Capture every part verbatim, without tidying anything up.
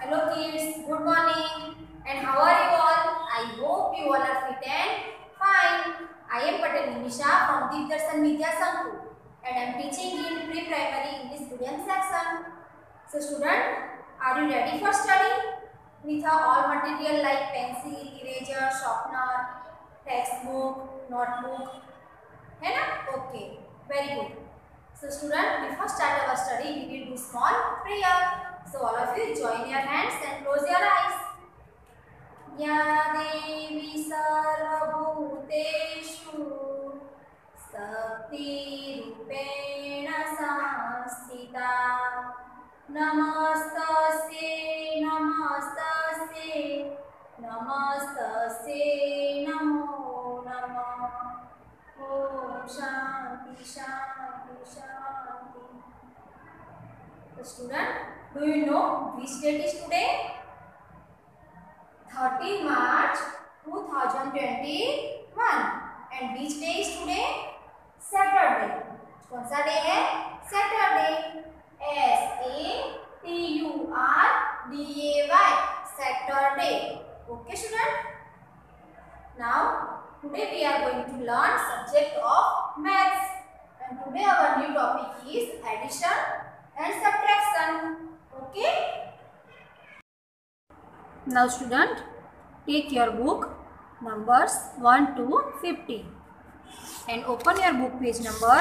Hello kids, good morning. And how are you all? I hope you all are fit and fine. I am Patel Nimisha from Deep Darshan Vidya Sanku and I am teaching in pre-primary English medium section. So student, are you ready for study? With all material like pencil, eraser, sharpener, textbook, notebook. है ना? Okay, very good. So student, before start our study, we will do small prayer. So all of you join your hands and close your eyes. Ya Devi Sarvabhuteshu Sakti Rupena Samsthita Namastasye Namastasye Namastasye Namo Namah. Om Shanti Shanti Shanti. So student, do you know which date is today? thirteenth March two thousand twenty-one. And which day is today? Saturday. कौन सा day है? Saturday. S A T U R D A Y. Saturday. Okay student? Now today we are going to learn subject of maths. And today our new topic is addition and subtraction. Okay? Now student, take your book numbers one to fifty and open your book page number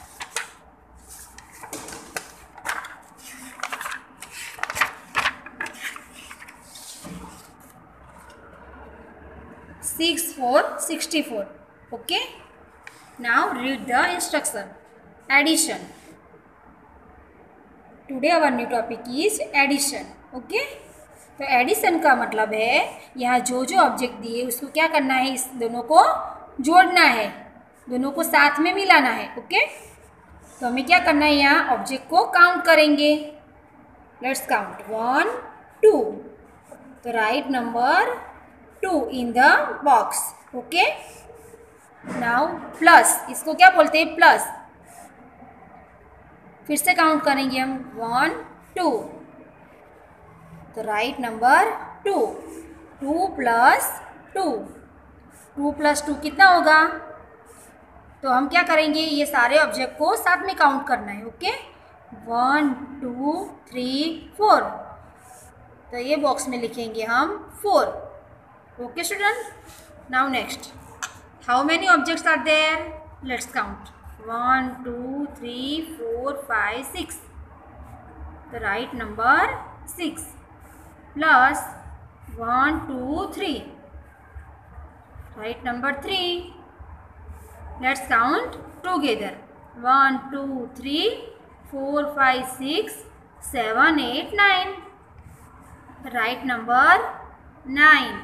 six four sixty-four. Okay? Now read the instruction. Addition. Today our new topic is addition. Okay? तो addition का मतलब है यहाँ जो जो object दिए उसको क्या करना है, इस दोनों को जोड़ना है, दोनों को साथ में मिलाना है. ओके, तो हमें क्या करना है, यहाँ ऑब्जेक्ट को काउंट करेंगे. Let's count one two. तो write number two in the box. Okay, now plus, इसको क्या बोलते हैं, प्लस. फिर से काउंट करेंगे हम वन टू. तो write number two. Two plus two. Two plus two कितना होगा, तो हम क्या करेंगे, ये सारे ऑब्जेक्ट को साथ में काउंट करना है. Okay, one two three four. तो ये बॉक्स में लिखेंगे हम four. Okay student, now next, how many objects are there, let's count one two three four five six. तो write number six. Plus one two three, write number three. Let's count together one two three four five six seven eight nine. Write number nine.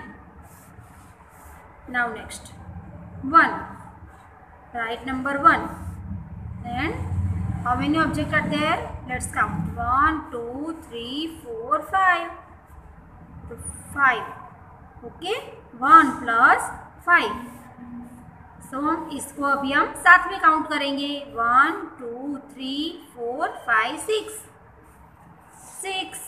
Now next one, write number one. And how many object are there, let's count one two three four five. तो five. Okay, one plus five. So हम इसको अभी हम साथ में count करेंगे one two three four five six. Six.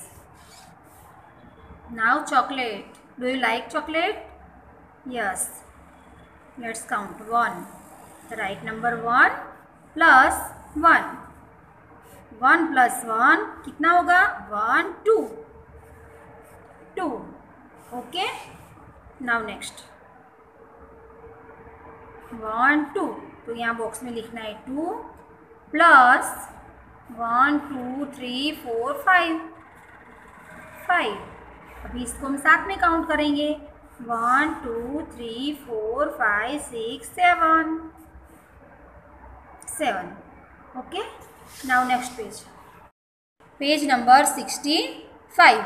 Now chocolate. Do you like chocolate? Yes. Let's count one. Write number one plus one. One plus one कितना होगा, one two. Two. Okay, now next one two. तो यहाँ box में लिखना है two plus one two three four five. Five. अभी इसको हम साथ में काउंट करेंगे one two three four five six seven. Seven. Okay, now next page, page number sixty five.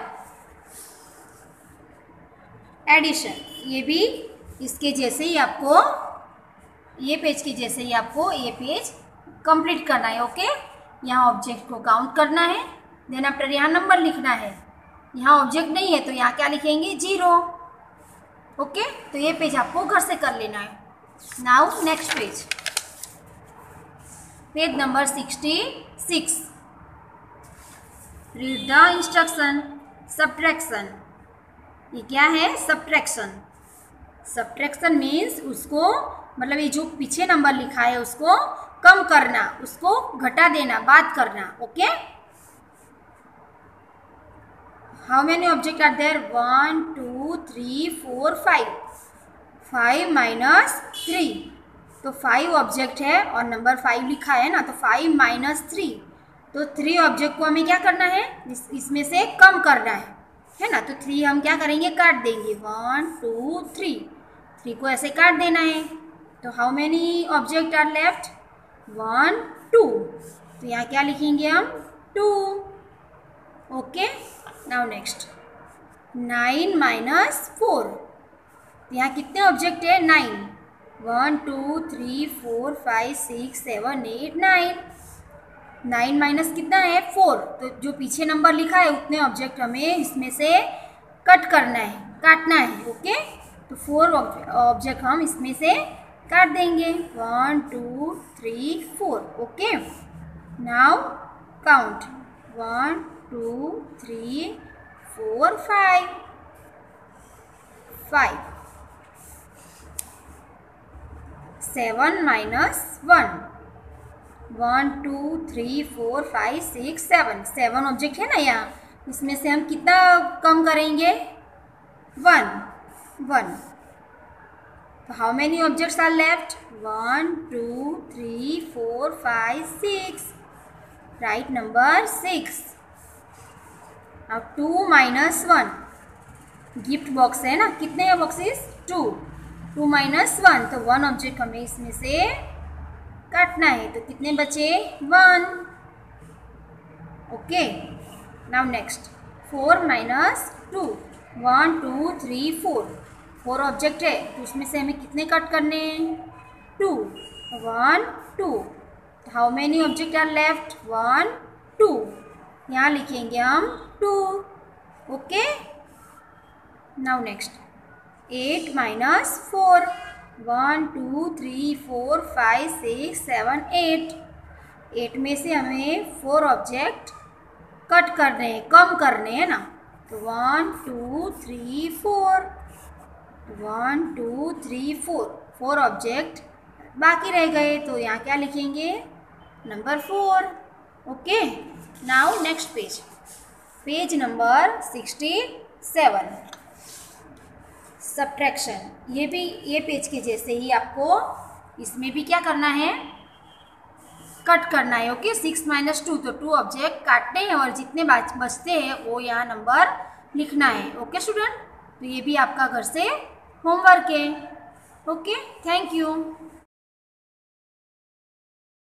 Addition. ये भी इसके जैसे ही आपको, ये पेज के जैसे ही आपको ये पेज कंप्लीट करना है. ओके, यहाँ ऑब्जेक्ट को काउंट करना है, देन आफ्टर यहाँ नंबर लिखना है. यहाँ ऑब्जेक्ट नहीं है तो यहाँ क्या लिखेंगे, जीरो. ओके, तो ये पेज आपको घर से कर लेना है. Now next page, page number sixty six. Read the instruction. Subtraction. ये क्या है? सब्ट्रैक्शन। सब्ट्रैक्शन मीन्स उसको, मतलब ये जो पीछे नंबर लिखा है उसको कम करना, उसको घटा देना, बात करना। Okay, how many object are there? One two three four five. Five minus three, तो फाइव ऑब्जेक्ट है और नंबर फाइव लिखा है ना, तो फाइव माइनस थ्री, तो थ्री ऑब्जेक्ट को हमें क्या करना है? इस, इसमें से कम करना है, है ना। तो थ्री हम क्या करेंगे? काट देंगे। वन टू थ्री, थ्री को ऐसे काट देना है। तो how many object are left? One two, तो यहाँ क्या लिखेंगे हम? Two. Okay, now next, nine minus four, यहाँ कितने ऑब्जेक्ट है? Nine. One two three four five six seven eight nine. Nine minus कितना है? फोर, तो जो पीछे नंबर लिखा है उतने ऑब्जेक्ट हमें इसमें से कट करना है, काटना है। ओके, तो फोर ऑब्जेक्ट हम इसमें से काट देंगे। One two three four. Okay, now count. One two three four five, five. Seven minus one, one two three four five six seven, seven object है ना यहाँ, इसमें से हम कितना कम करेंगे? One, one. तो how many objects are left? One two three four five six, write number six. अब two minus one, gift box है ना, कितने हैं boxes? Two. Two minus one, तो वन ऑब्जेक्ट हमें इसमें से काटना है, तो कितने बचे? One. Okay, now next, four minus two, one two three four, four object है तो उसमें से हमें कितने कट करने हैं? Two. One two, how many object are left? One two, यहाँ लिखेंगे हम two. Okay, now next, eight minus four, one two three four five six seven eight. Eight में से हमें फोर ऑब्जेक्ट कट करने हैं, कम करने हैं ना, तो one two three four, one two three four, four object बाकी रह गए, तो यहाँ क्या लिखेंगे? Number four. Okay, now next page, page number sixty seven, subtraction. ये भी ये पेज के जैसे ही आपको इसमें भी क्या करना है? कट करना है। ओके, सिक्स माइनस टू, तो टू ऑब्जेक्ट काटने हैं और जितने बचते हैं वो यहाँ नंबर लिखना है। ओके स्टूडेंट, तो ये भी आपका घर से होमवर्क है। Okay, thank you.